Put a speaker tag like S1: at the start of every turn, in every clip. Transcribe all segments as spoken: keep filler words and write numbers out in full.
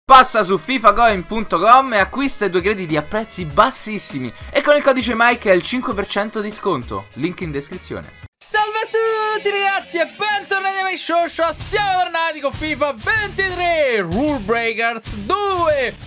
S1: Passa su fifacoin punto com e acquista i tuoi crediti a prezzi bassissimi e con il codice Mike hai il cinque per cento di sconto. Link in descrizione.
S2: Salve a tutti ragazzi e bentornati ai miei social. Siamo tornati con FIFA ventitré Rule Breakers due.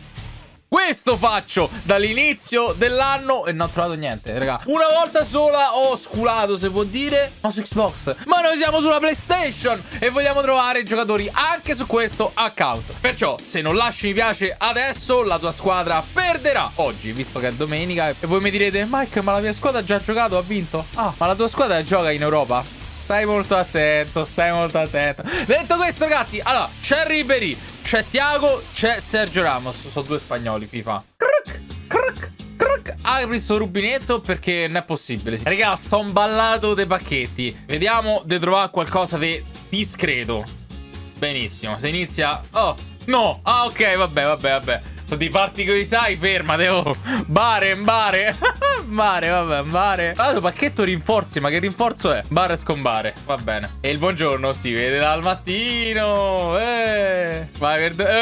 S2: Questo faccio dall'inizio dell'anno e non ho trovato niente, raga. Una volta sola ho sculato, se può dire, ma su Xbox. Ma noi siamo sulla PlayStation e vogliamo trovare giocatori anche su questo account. Perciò, se non lasci mi piace adesso, la tua squadra perderà oggi, visto che è domenica. E voi mi direte, Mike, ma la mia squadra ha già giocato, ha vinto? Ah, ma la tua squadra gioca in Europa? Stai molto attento, stai molto attento. Detto questo, ragazzi, allora, c'è Ribéry, c'è Thiago, c'è Sergio Ramos. Sono due spagnoli, FIFA. Crac, crac, crac. Apri sto rubinetto perché non è possibile. Raga, sto imballato dei pacchetti. Vediamo di trovare qualcosa di discreto. Benissimo, se inizia... Oh, no, ah, ok, vabbè, vabbè, vabbè. Di parti che sai, fermate, oh. Bare, bare. Bare, vabbè, bare. Allora, pacchetto rinforzi, ma che rinforzo è? Bare scombare, va bene. E il buongiorno si vede dal mattino. Eh. Vai per...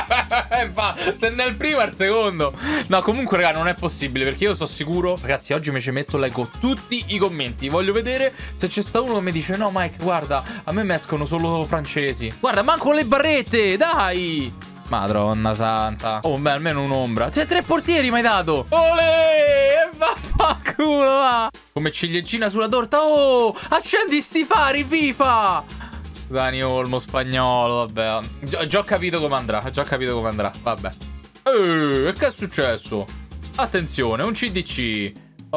S2: Eh. Fa, se nel primo è il secondo. No, comunque, raga, non è possibile, perché io sono sicuro. Ragazzi, oggi mi ci metto, leggo tutti i commenti. Voglio vedere se c'è sta uno che mi dice, no, Mike, guarda, a me mi escono solo francesi. Guarda, manco le barrette, dai. Madonna santa. Oh, beh, almeno un'ombra. C'è tre portieri mi hai dato. Olè. Vaffanculo, va. Come ciliegina sulla torta. Oh, accendi sti fari, FIFA. Dani Olmo, spagnolo, vabbè. Già, già ho capito come andrà. Già ho capito come andrà, vabbè. Eh, che è successo? Attenzione, un C D C.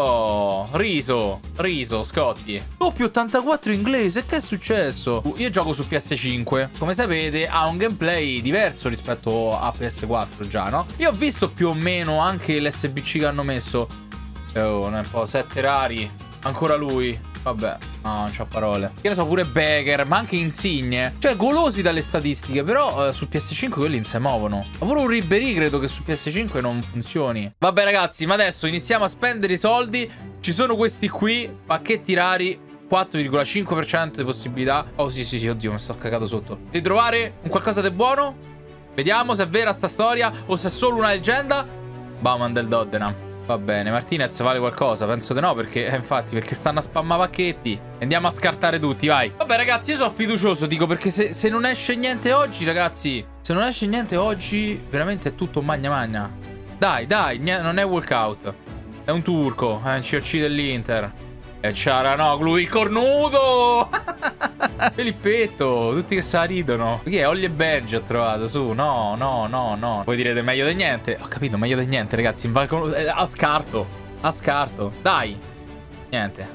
S2: Oh, riso, riso, Scotti. Doppio ottantaquattro inglese, che è successo? Io gioco su P S cinque. Come sapete ha un gameplay diverso rispetto a P S quattro già, no? Io ho visto più o meno anche l'S B C che hanno messo. Oh, un po' sette rari. Ancora lui. Vabbè, no, non c'ho parole. Che ne so, pure Becker, ma anche Insigne. Cioè, golosi dalle statistiche. Però eh, su P S cinque quelli non si muovono. Ma pure un Ribéry credo che su P S cinque non funzioni. Vabbè, ragazzi, ma adesso iniziamo a spendere i soldi. Ci sono questi qui, pacchetti rari, quattro virgola cinque per cento di possibilità. Oh, sì, sì, sì, oddio, mi sto cagato sotto. Di trovare un qualcosa di buono. Vediamo se è vera sta storia o se è solo una leggenda. Bauman del Tottenham. Va bene, Martinez vale qualcosa? Penso di no, perché eh, infatti, perché stanno a spammare pacchetti. Andiamo a scartare tutti, vai. Vabbè, ragazzi, io sono fiducioso, dico, perché se, se non esce niente oggi, ragazzi, se non esce niente oggi, veramente è tutto magna magna. Dai, dai, non è walkout. È un turco, è un C O C dell'Inter. E Ciaranoglu, il cornuto. Filippetto, tutti che se la ridono. Chi è? Ollie e Benji ho trovato, su. No, no, no, no. Voi direte meglio di niente. Ho capito, meglio di niente, ragazzi. Eh, a scarto. A scarto. Dai. Niente.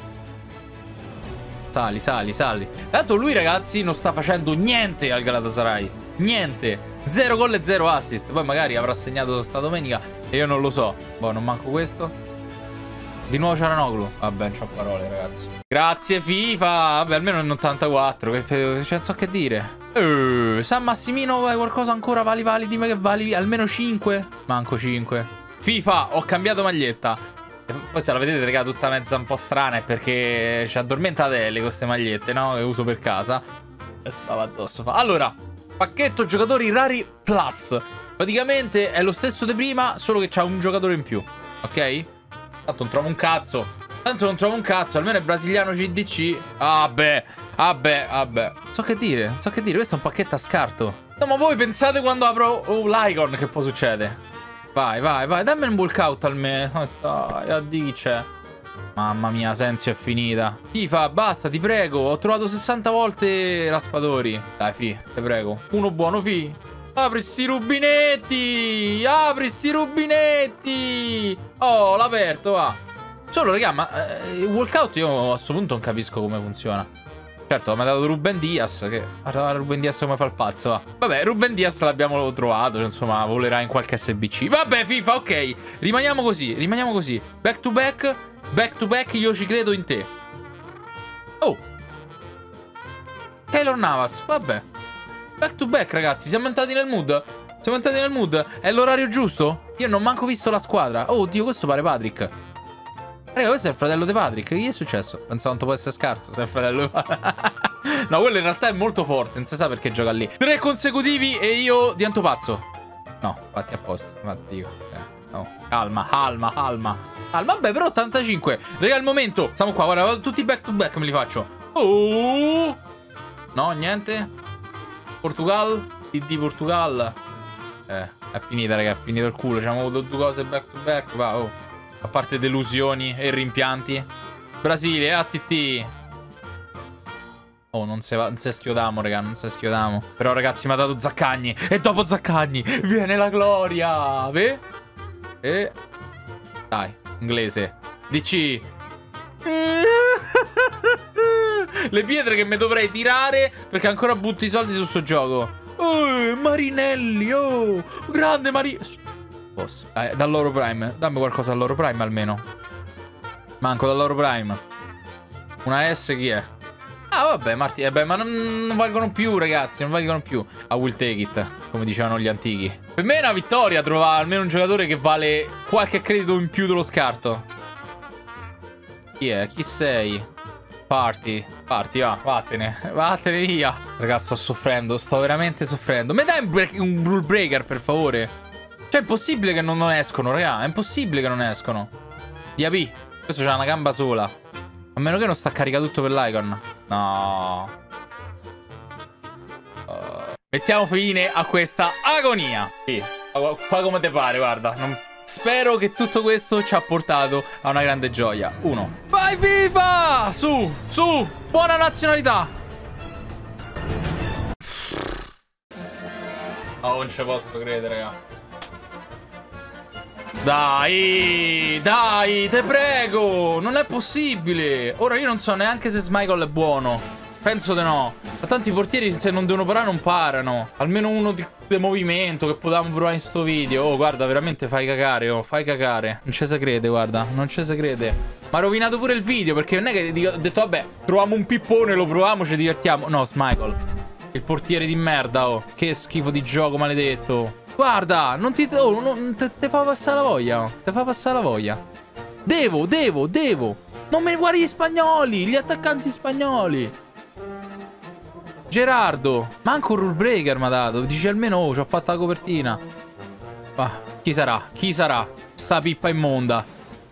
S2: Sali, sali, sali. Tanto lui, ragazzi, non sta facendo niente al Galatasaray. Niente. Zero gol e zero assist. Poi magari avrà segnato sta domenica e io non lo so. Boh, non manco questo. Di nuovo Ciaranoglu. Vabbè, non c'ho parole, ragazzi. Grazie, FIFA. Vabbè, almeno in ottantaquattro. Che c'è, non so che dire. Eh, San Massimino, vai qualcosa ancora? Vali, vali, dimmi che vali. Almeno cinque. Manco cinque. FIFA, ho cambiato maglietta. E poi se la vedete, raga, tutta mezza un po' strana. È perché ci addormentatele con queste magliette, no? Che uso per casa. E spava addosso. Fa. Allora, pacchetto giocatori rari plus. Praticamente è lo stesso di prima, solo che c'ha un giocatore in più. Ok? Tanto non trovo un cazzo. Tanto non trovo un cazzo. Almeno è brasiliano C D C. Vabbè. Vabbè. Vabbè. Non so che dire. Non so che dire. Questo è un pacchetto a scarto. No, ma voi pensate quando apro oh, l'icon che poi succede? Vai, vai, vai. Dammi un walkout almeno. Dai, addio chi c'è. Mamma mia, Sensio è finita. FIFA, basta, ti prego. Ho trovato sessanta volte Raspadori. Dai, fi, ti prego. Uno buono, fi. Apri sti rubinetti. Apri sti rubinetti. Oh, l'ho aperto, va. Solo, raga, ma eh, il walkout io a questo punto non capisco come funziona. Certo, mi ha dato Ruben Dias. Che guarda Ruben Dias come fa il pazzo, va. Vabbè, Ruben Dias l'abbiamo trovato. Insomma, volerà in qualche S B C. Vabbè, FIFA, ok. Rimaniamo così, rimaniamo così. Back to back. Back to back, io ci credo in te. Oh, Keylor Navas, vabbè. Back to back, ragazzi, siamo entrati nel mood. Siamo entrati nel mood. È l'orario giusto? Io non ho manco visto la squadra. Oh, oddio, questo pare Patrick. Raga, questo è il fratello di Patrick. Che gli è successo? Pensavo quanto può essere scarso se è il fratello di Patrick. No, quello in realtà è molto forte. Non si sa perché gioca lì. Tre consecutivi e io divento pazzo. No, fatti apposta. Infatti io. Eh, no. Calma, calma, calma. Calma, vabbè, però ottantacinque. Raga, al momento. Stiamo qua, guarda, tutti back to back me li faccio. Oh! No, niente. Portugal. D D Portugal. Eh, è finita, raga, è finito il culo. Ci abbiamo avuto due cose back to back. Va, oh. A parte delusioni e rimpianti. Brasile, A T T. Oh, non si, non si schiodamo, raga, non si schiodamo. Però, ragazzi, mi ha dato Zaccagni. E dopo Zaccagni viene la gloria. Ve? E... Dai, inglese. D C. Le pietre che mi dovrei tirare perché ancora butto i soldi su sto gioco. Oh, Marinelli, oh. Grande Mari... Posso. Dai, dall'Oro Prime. Dammi qualcosa dall'Oro Prime almeno. Manco dall'Oro Prime. Una S chi è? Ah, vabbè, Marti. Eh beh, ma non, non valgono più, ragazzi. Non valgono più. I will take it, come dicevano gli antichi. Per me è una vittoria trovare almeno un giocatore che vale qualche credito in più dello scarto. Chi è? Chi sei? Parti. Parti, va. Vattene. Vattene via. Ragazzi, sto soffrendo. Sto veramente soffrendo. Mi dai un, break, un rule breaker, per favore? Cioè, è impossibile che non, non escono, raga. È impossibile che non escono. D A P. Questo c'ha una gamba sola. A meno che non sta carica tutto per l'icon. No. Uh, mettiamo fine a questa agonia. Sì. Fa come te pare, guarda. Non... Spero che tutto questo ci ha portato a una grande gioia. Uno. Vai FIFA! Su, su. Buona nazionalità. Oh, non ci posso credere, raga. Dai, dai, te prego. Non è possibile. Ora io non so neanche se Smichael è buono. Penso di no. Ma tanti portieri se non devono parare non parano. Almeno uno di, di movimento che potevamo provare in sto video. Oh, guarda, veramente fai cagare, oh, fai cagare. Non ci si crede, guarda, non ci si crede. Ma ha rovinato pure il video, perché non è che dico, ho detto, vabbè, troviamo un pippone, lo proviamo, ci divertiamo. No, Smichael. Il portiere di merda, oh. Che schifo di gioco, maledetto. Guarda, non ti... Oh, non, te, te fa passare la voglia, oh. Te fa passare la voglia. Devo, devo, devo. Non me ne guardi gli spagnoli, gli attaccanti spagnoli. Gerardo. Manco un rule breaker mi ha dato. Dice almeno, oh, ci ho fatto la copertina. Ah, chi sarà? Chi sarà? Sta pippa immonda.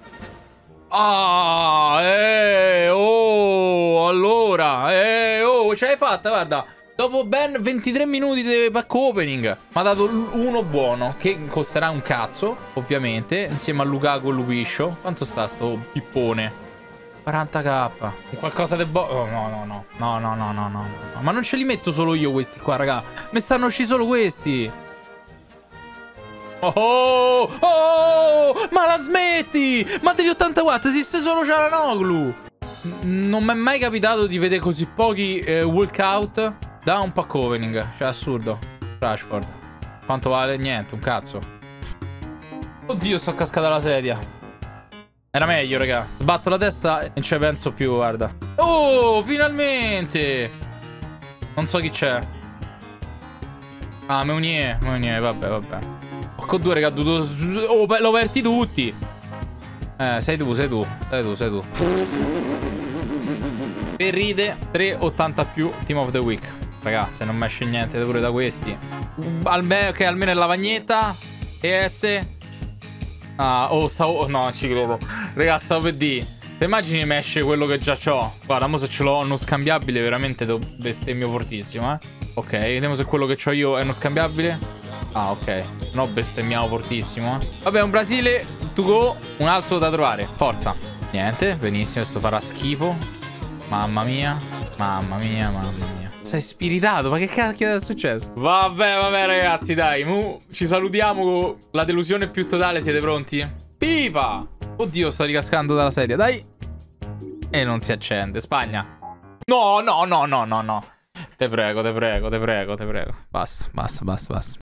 S2: Ah, eh, oh, allora, eh, oh, ce l'hai fatta, guarda. Dopo ben ventitré minuti di pack opening mi ha dato uno buono, che costerà un cazzo, ovviamente, insieme a Lukaku e Lupiscio. Quanto sta sto pippone? quaranta k. Qualcosa di buono. Oh, no, no, no. No, no, no, no, no. Ma non ce li metto solo io questi qua, raga. Mi stanno usciti solo questi. Oh, oh, oh, ma la smetti? Ma degli ottanta watt esiste solo Çalhanoğlu. Non mi è mai capitato di vedere così pochi eh, walkout da un pack opening. Cioè, assurdo. Rashford. Quanto vale? Niente, un cazzo. Oddio, sto cascata la sedia. Era meglio, raga. Sbatto la testa e non ci penso più, guarda. Oh, finalmente. Non so chi c'è. Ah, Meunier. Meunier, vabbè, vabbè. Porco due, raga, dovuto... Oh, lo aperti tutti. Eh, sei tu, sei tu. Sei tu, sei tu. Per ride, tre ottanta più Team of the Week. Ragazzi, se non mi esce niente pure da questi. Alme ok, almeno è lavagnetta. E S. Ah, oh, stavo... Oh, no, non ci credo. Ragazzi, stavo per dire. Te immagini mi esce quello che già c'ho. Guarda, mo se ce l'ho uno scambiabile, veramente devo bestemmio fortissimo, eh. Ok, vediamo se quello che c'ho io è uno scambiabile. Ah, ok. No, bestemmiamo fortissimo, eh. Vabbè, un Brasile to go. Un altro da trovare. Forza. Niente, benissimo, questo farà schifo. Mamma mia. Mamma mia, mamma mia. Sei spiritato, ma che cacchio è successo? Vabbè, vabbè, ragazzi, dai. Mu, ci salutiamo con la delusione più totale. Siete pronti? FIFA! Oddio, sto ricascando dalla sedia, dai. E non si accende. Spagna. No, no, no, no, no, no. Te prego, te prego, te prego, te prego. Basta, basta, basta, basta.